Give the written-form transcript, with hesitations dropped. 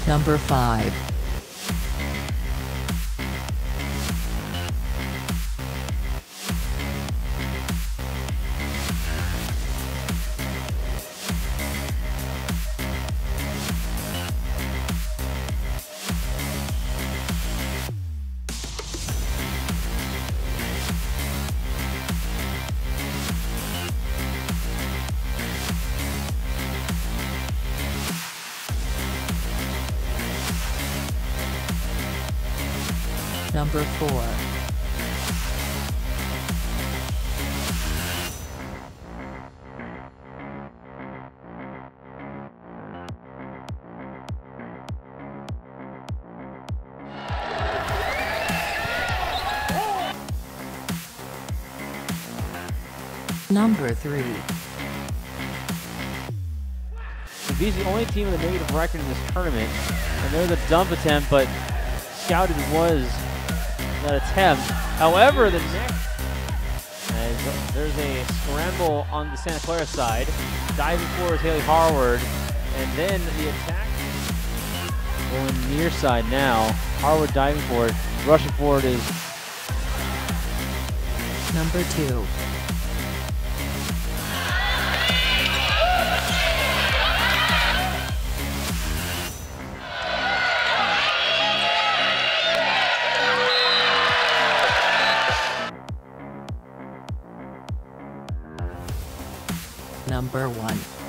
Number 5. Number 4. Number 3. He's the only team with a negative record in this tournament, and there's a dump attempt, but scouted was that attempt. However, the next, there's a scramble on the Santa Clara side, diving forward Haley Harward, and then the attack going near side now. Harward diving forward, rushing forward is Number 2. Number 1.